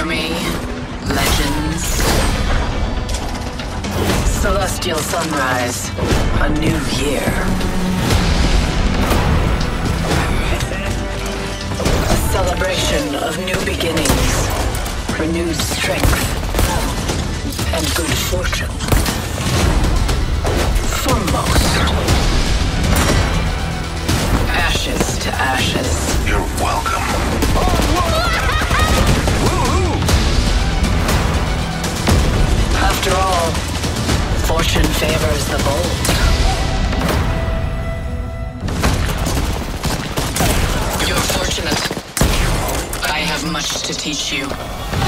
Hear me, legends. Celestial sunrise, a new year. A celebration of new beginnings, renewed strength, and good fortune. Foremost. Ashes to ashes. You're welcome. After all, fortune favors the bold. You're fortunate. I have much to teach you.